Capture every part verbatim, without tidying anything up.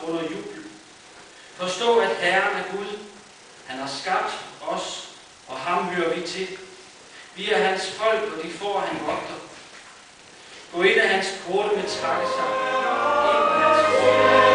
under jubel. Forstå, at Herren er Gud. Han har skabt os, og ham hører vi til. Vi er hans folk, og de får han vogter. Gå ind af hans porte med takkesang. Ind af hans porte.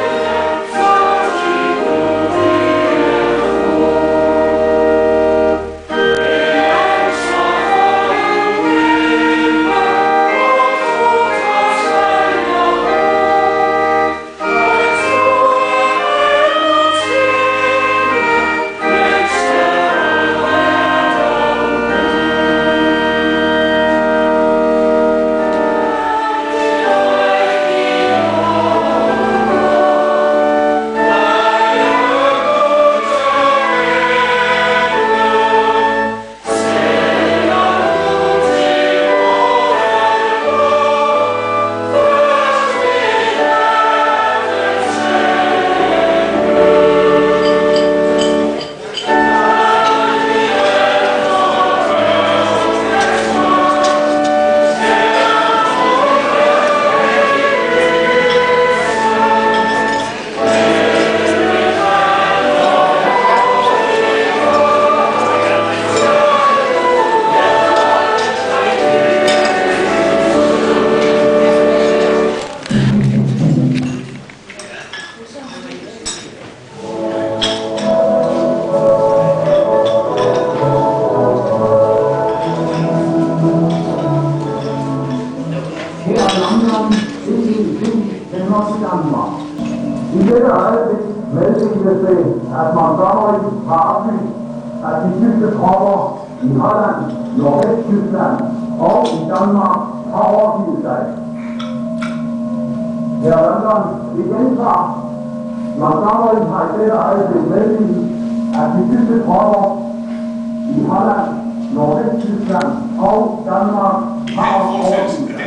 at Montgomery har oplyst, at de tyske tropper i Holland, Nordvesttyskland og i Danmark har overgivet sig. Her London igen fra Montgomery har i dette øjeblik meddelt, at de tyske tropper i Holland, Nordvesttyskland og Danmark har overgivet sig.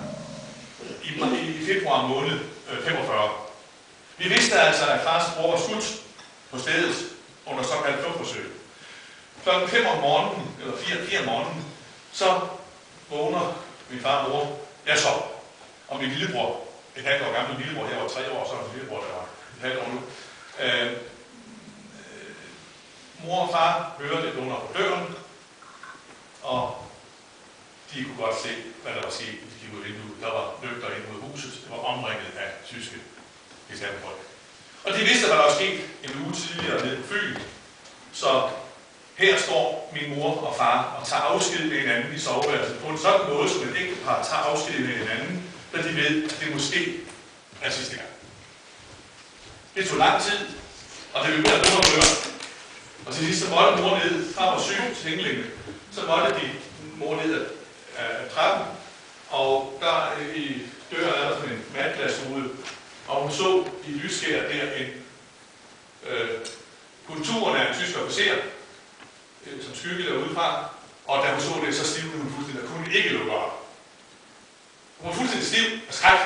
I februar måned femogfyrre. Vi vidste altså, at fars bror var skudt på stedet under såkaldt flugtforsøg. Klokken fem om morgenen, eller fire om morgenen, så vågner min far og bror. Jeg sov. Og min lillebror, et halvt år gammel lillebror, her var tre år, så var min lillebror, der var et halvt år nu. Øh, øh, mor og far hørte det under på døren, og de kunne godt se, hvad der var sket. De kiggede ind ud. Der var lygter ind mod huset. Det var omringet af tyske gestapofolk. Og de vidste, hvad der var sket en uge tidligere nede på Fyn. Så her står min mor og far og tager afsked med hinanden i soveværelset på en sådan måde, som et ægtepar tager afsked med hinanden, da de ved, at det måske er sidste gang. Det tog lang tid, og det ville være dumme at gøre. Og til sidst så måtte mor ned, far var syg til England, så måtte de mor ned af, af trappen, og der i døren er der sådan en matglasrude, og hun så i lysskær der en øh, kulturen af en tysk officer, øh, som skyggede derudefra, og da hun så det, så stivnede hun fuldstændig, der kunne ikke lukke op. Hun var fuldstændig stiv af skræk.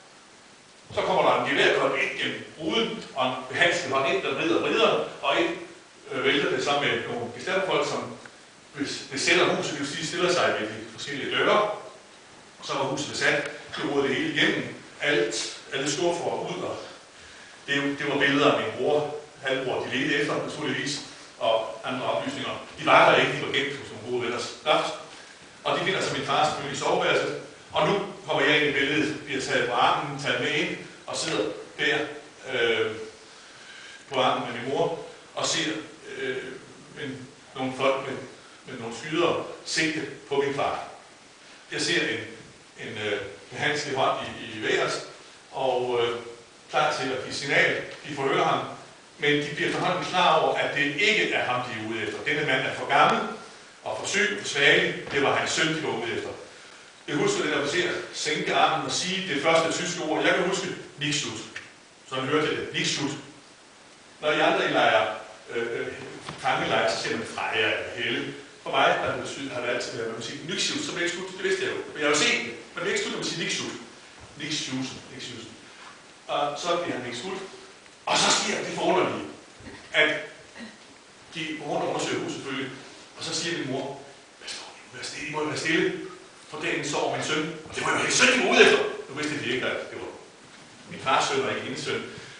Så kommer der en geværkold ind gennem ruden, og en behandsket hånd ind, der vrider og vrider, og ind øh, vælter det sammen med nogle gestapofolk, som besætter huset, det vil sige stiller sig ved de forskellige døre, og så var huset besat, det rodede det hele igennem, alt, alle skuffer ud, og det, det var billeder af min bror, halvbror, de ledte efter, naturligvis, og andre oplysninger. De var der ikke, de var gemt hos nogle gode venners kraft, og de finder så min fars familie i soveværelset, og nu kommer jeg ind i billedet, bliver taget på armen, taget med ind, og sidder der øh, på armen med min mor, og ser øh, en, nogle folk med, med nogle skyder sigte på min far. Jeg ser en, en øh, behandsket hånd i, i vejret, og øh, klar til at give signal. De forhører ham, men de bliver forhånden klar over, at det ikke er ham, de er ude efter. Denne mand er for gammel og for syg og for svagelig. Det var hans søn, de var ude efter. Jeg husker den officer sænke armen og sige det første tyske ord. Jeg kan huske Niksut. Sådan hørte jeg det. Niksut. Når I andre i lejre, øh, fangelejre, så siger man Freja eller Helle. For mig har det, betydet, har det altid været, at man siger Niksut, så bliver jeg skudt. Det vidste jeg jo. Men jeg har jo set det. Man vil ikke slutte, at man siger Niksut. Niksjusen. Niksjusen. Og så bliver han Niksut. Og så sker det forunderlige, at de rundt undersøger huset selvfølgelig. Og så siger min mor, hvad står I? Vær stille, I må være stille. For derinde sover min søn. Og det var jo hendes søn, de var ude efter. Nu vidste de ikke, at det var min fars søn og ikke hendes søn.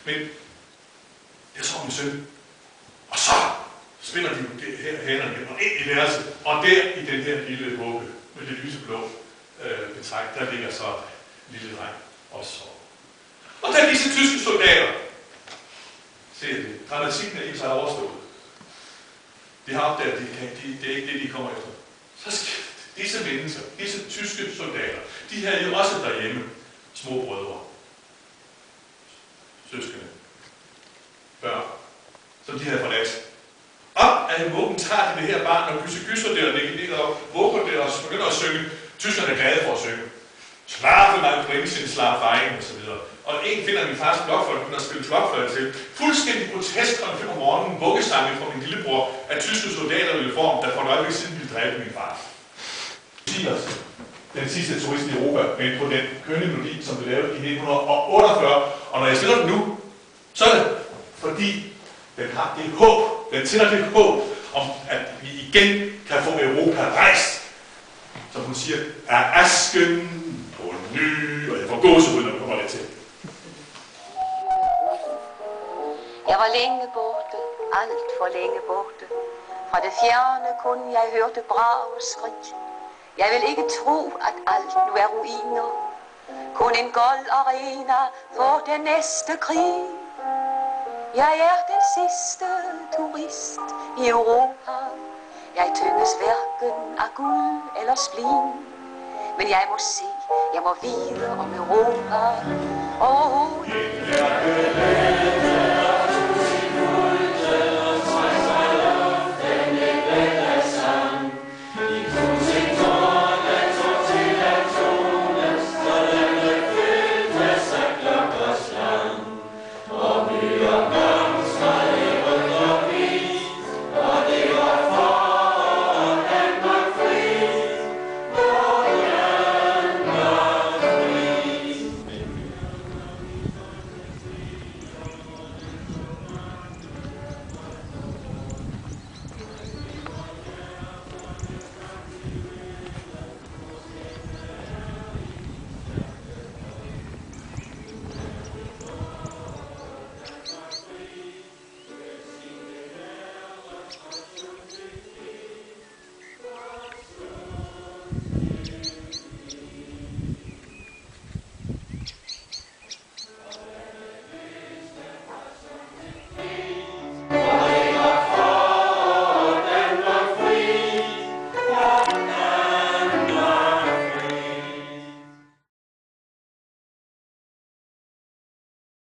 Men jeg så min søn, og så spiller de det her hænderne igen, og ind i værelset, og der i den her lille vugge med det lyseblå øh, betræk, der ligger så en lille dreng og sover. Og der er disse tyske soldater. Se det. Dramatikken er ikke så overstået. De har opdaget, at de kan, de, det er ikke det, de kommer efter. Så skal disse mennesker, disse tyske soldater, de havde jo også derhjemme små brødre, søskende, børn, som de havde forladt. Op af vuggen tager de det her barn og gyser gyser der, og det ligger og vugger der og begynder at synge. Tyskerne er glade for at synge. Slappe mig på Prinsen, slappe vejen og så videre. Og en finder min fars blokfløjte, begynder at spille blokfløjte til. Fuldstændig grotesk klokken fem om morgenen, vuggesange fra min lillebror, at tyske soldater i uniform, der for et øjeblik siden ville dræbe min far. Silas, den sidste turist i Europa, men på den kønne melodi, som blev lavet i nitten otteogfyrre. Og når jeg spiller den nu, så er det fordi den har det håb, den tænder det håb om, at vi igen kan få Europa rejst. Som hun siger, er asken på ny, og jeg får gåsehud, når vi kommer lidt til. Jeg var længe borte, alt for længe borte. Fra det fjerne kun jeg hørte brage skrig. Jeg vil ikke tro, at alt nu er ruiner. Kun en gold arena for den næste krig. Jeg er den sidste turist i Europa. Jeg tynges hverken af guld eller splin. Men jeg må se, jeg må vide om Europa. Oh,